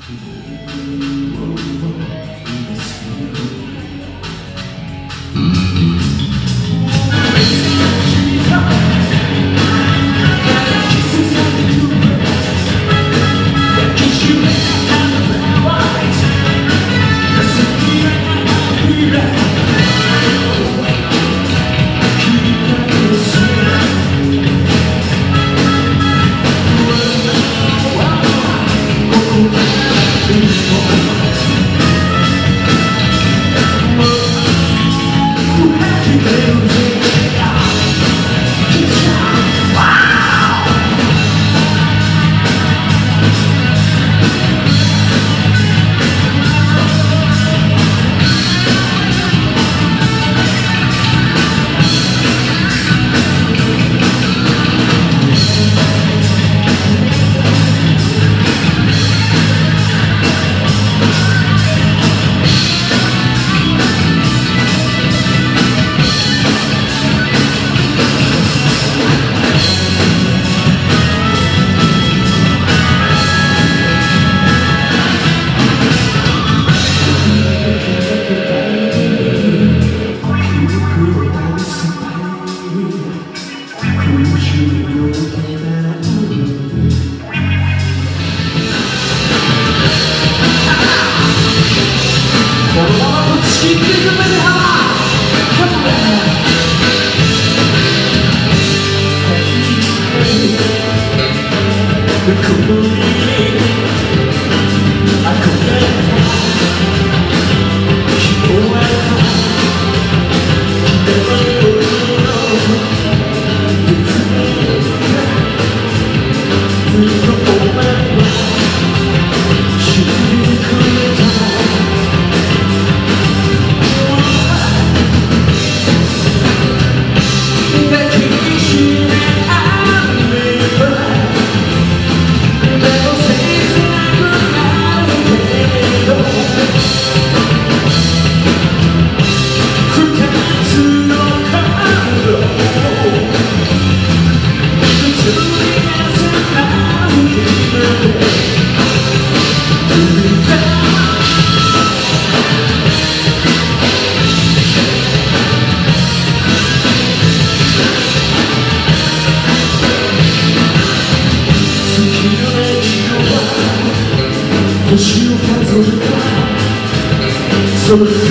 星を数えたそうすることで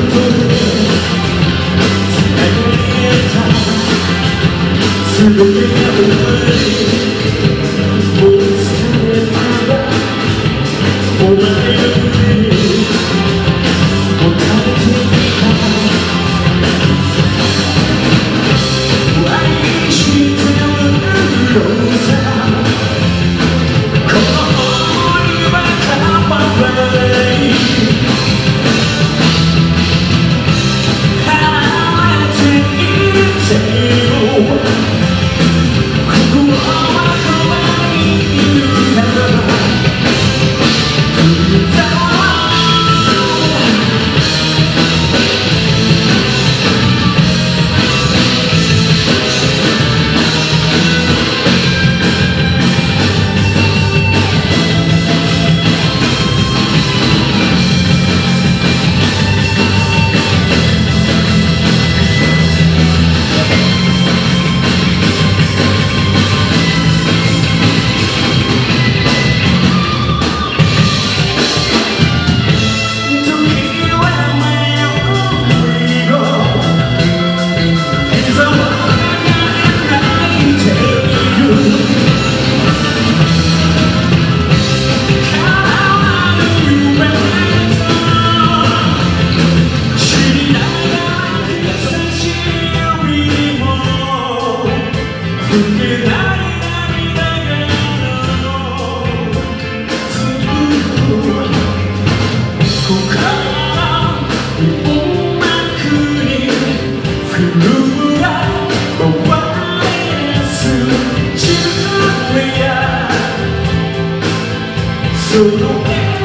繋がった全てが終わりもう疲れたらお前の上にもたれていた愛してるのさその笑顔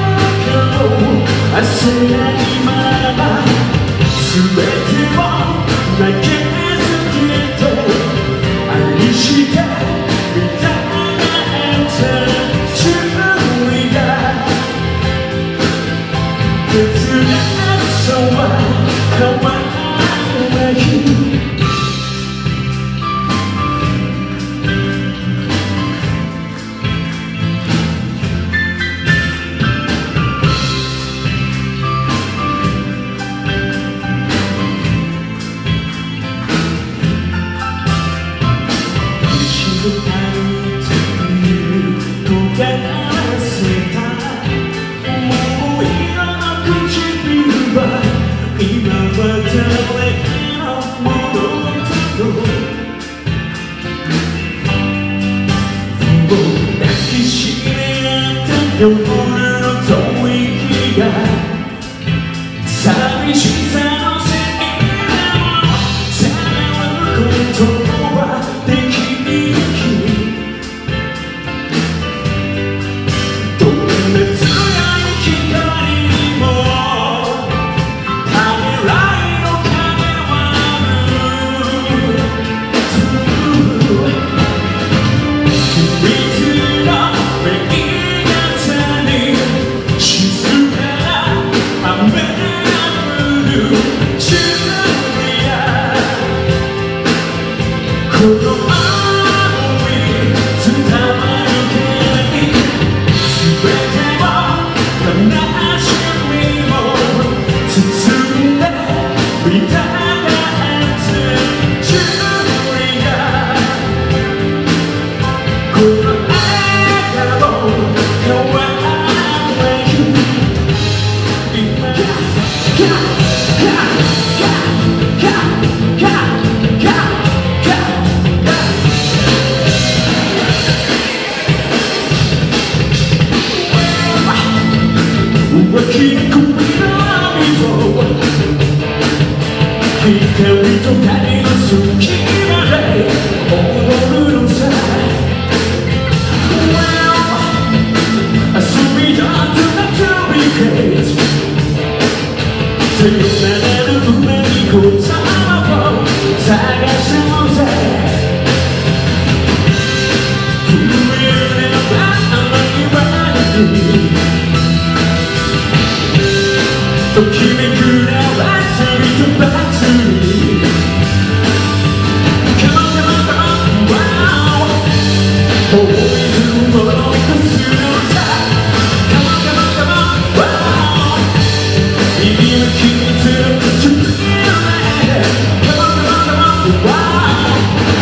焦らないまま全てを投げ捨てて愛してみたかった準備が夜の吐息が寂しさのせいでもさらうことはできないどんな強い光にもためらいの影はある秘密の目が静かな雨が降るジュリアこの想い伝わる限り全てを悲しみも包んでみたがってジュリアこの笑顔変わ光と影の隙間で踊るのさ遊び上手な距離感さよならのうまい言葉を探そうぜ震えれば甘いわにときめくなバツリとバツリ Come on, come on, come on, wow 大泉を残すのさ Come on, come on, come on, wow 右向きにずっとジュリア Come on, come on, come on, wow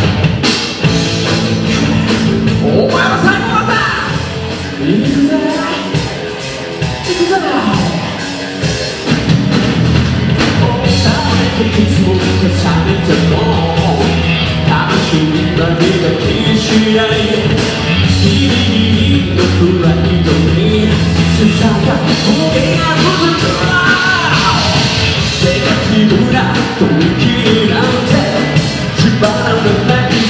お前は最高だった行くぜ行くぜいつも重ねても楽しみだけが気にしないギリギリのプライドにすさが骨が続くネガティブな吐息なんて縛らないぜ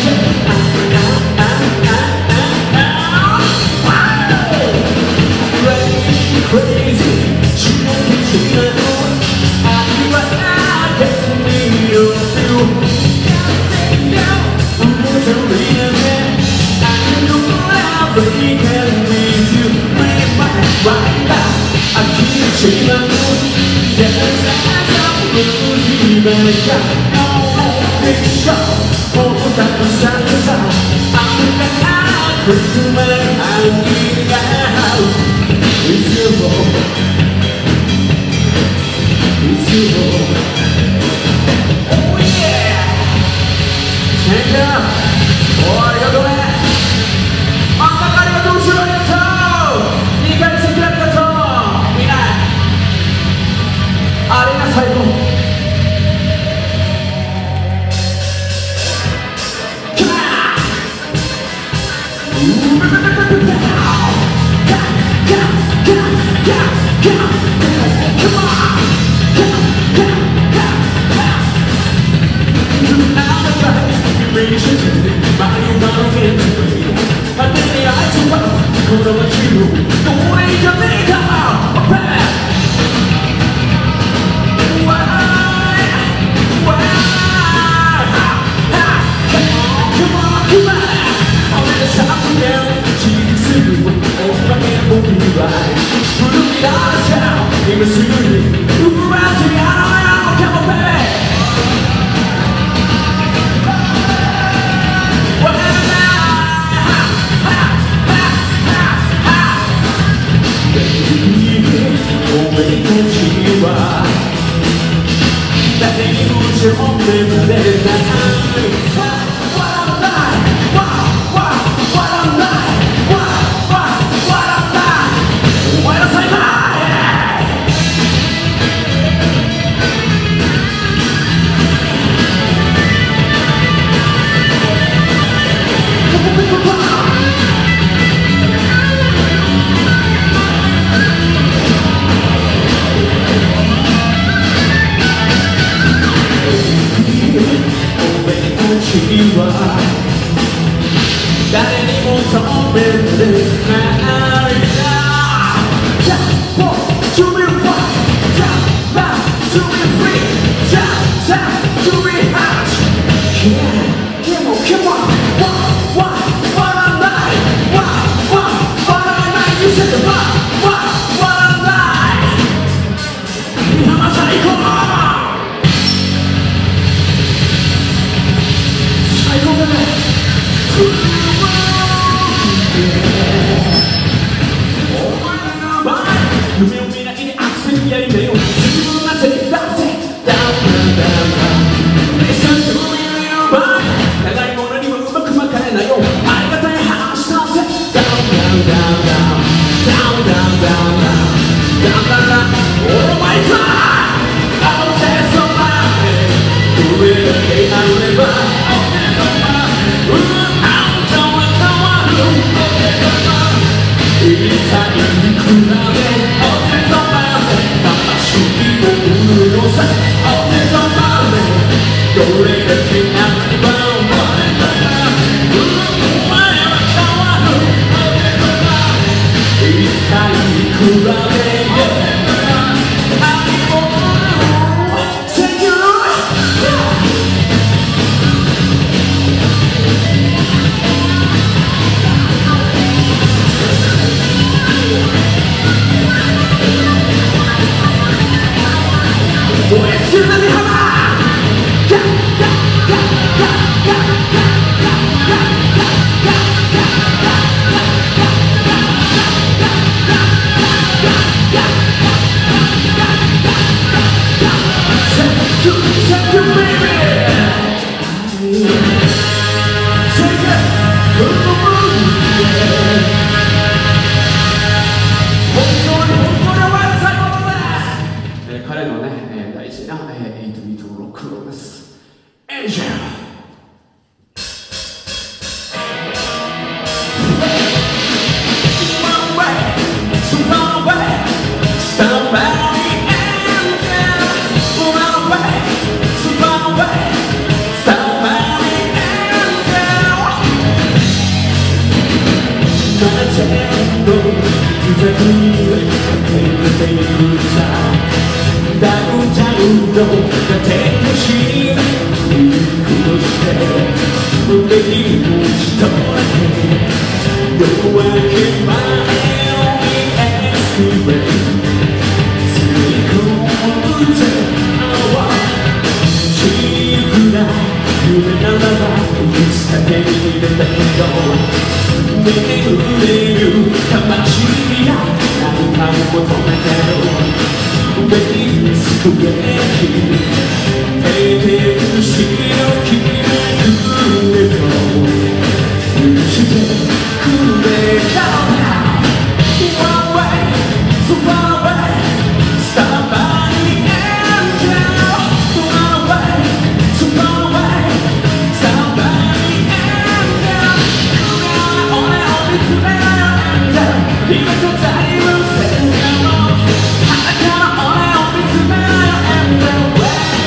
Crazy 刺激的な愛は夢を見ないでアクセルやりめよ自分がセリフだぜ Listen to me your body 長いものにもうまく巻かれないよありがたい話だぜ Down Oh my God I'll tell somebody who will pay my labor I'll tell somebody I'm telling someone 痛いに比べ彼のね、大事な8ビートロックローです。エンジェルダウンタウンの盾とし肉として胸に打ち取られ夜明け前を見エスクレイ吸い込むぜ小さな夢ならばいつか手に入れたいよ眠れる魂が何かを求めてるベースクレーキ停電しのきれくれと許してくれたのだ One way, so far away Stand by the angel One way, so far away Stand by the angel 俺を見つめろよ Angel 今と在を捨てるの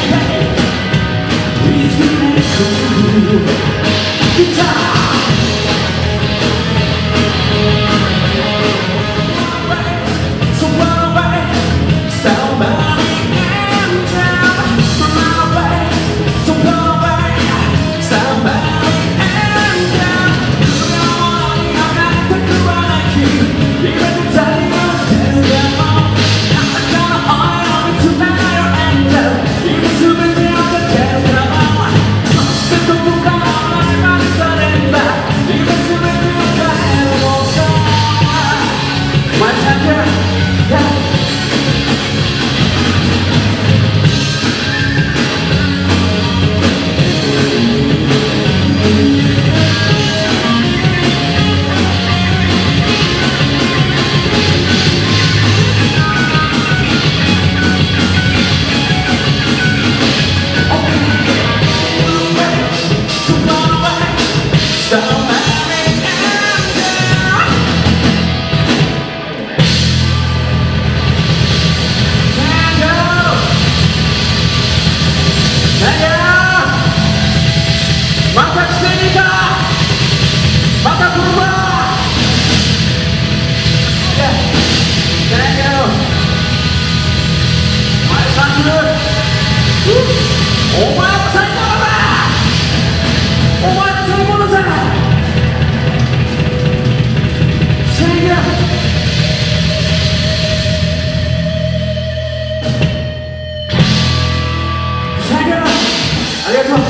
ありがとう。